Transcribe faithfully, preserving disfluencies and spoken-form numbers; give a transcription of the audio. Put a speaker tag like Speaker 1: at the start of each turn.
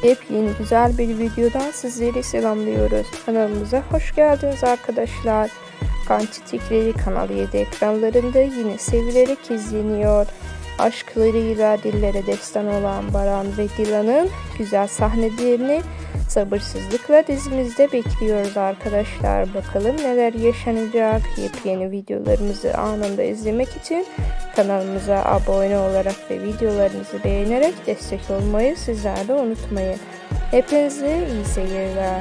Speaker 1: Yepyeni güzel bir videodan sizleri selamlıyoruz. Kanalımıza hoş geldiniz arkadaşlar. Kan Çiçekleri Kanal yedi ekranlarında yine sevilerek izleniyor. Aşklarıyla dillere destan olan Baran ve Dilan'ın güzel sahnelerini sabırsızlıkla dizimizde bekliyoruz arkadaşlar. Bakalım neler yaşanacak. Yepyeni videolarımızı anında izlemek için kanalımıza abone olarak ve videolarımızı beğenerek destek olmayı sizler de unutmayın. Hepinize iyi seyirler.